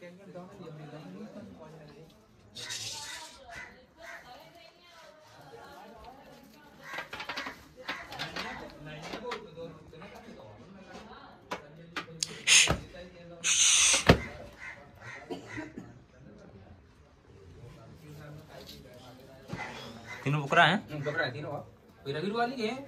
तीनों बकरा है? बकरा है तीनों। कोई रविर वाली है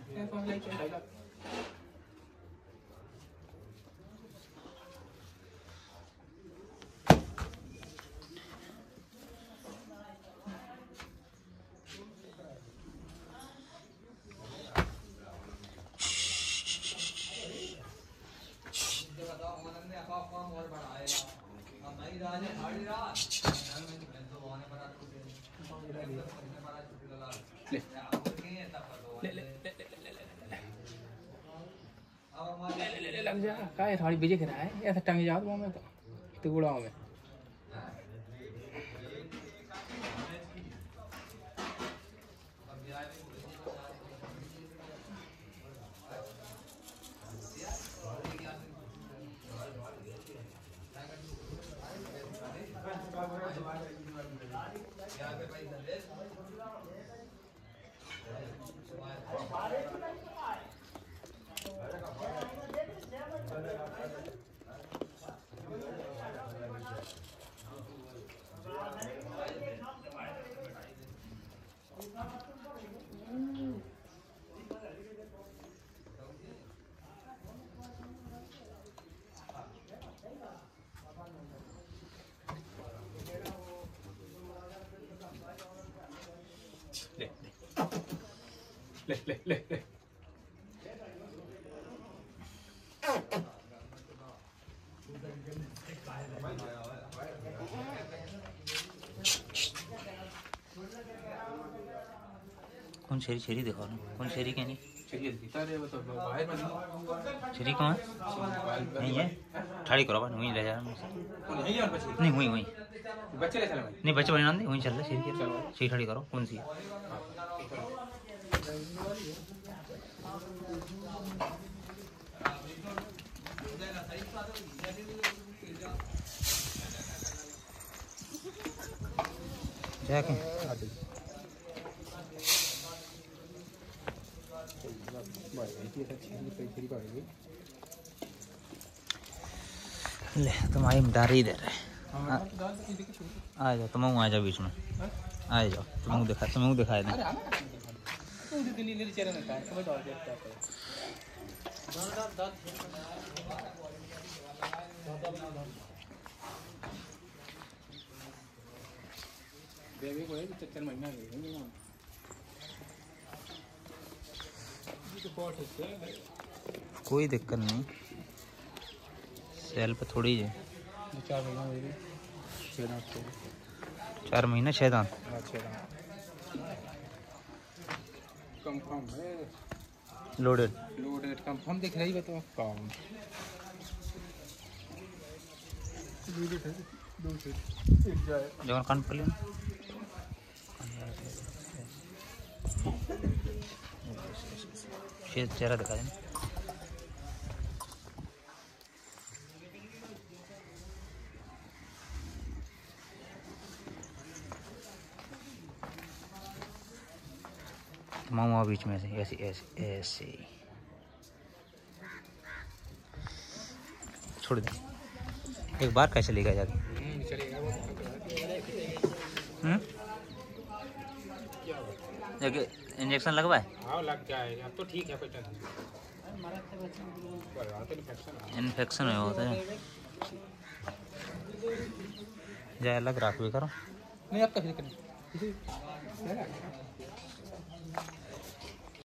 लग जा का थोड़ी बिजी करा है ऐसा टंग जाओ तो मैं तो गुड़ा में ले कौन शेरी दिखाओ ना, कौन शेरी के नहीं शेरी कौन नहीं है? ठाड़ी करो बात वहीं ले जा नहीं वहीं बच्चे नहीं बच्चे बना दे वहीं चल रहे शेरी के शेरी ठाड़ी करो कौन सी है? जाके ले तुम्हारी डार ही दे रहे आ जाओ तुम आ जाओ बीच में आ जाओ तुम दिखाए दे कोई दिक्कत नहीं सेल पे थोड़ी है 4 महीना 6 दांत कंफर्म है लोडेड कंफर्म दिख रही है तो काम जगह कान पर लेना चेहरा दिखा देना मामा बीच में से ऐसे ऐसे ऐसे छोड़ दे एक बार कैसे लेगा जाके जाके इंजेक्शन लगवाए हाँ लग जाएगा अब तो ठीक है कोई इन्फेक्शन हुआ होता है जाए अलग राख भी करो नहीं अब तो ठीक है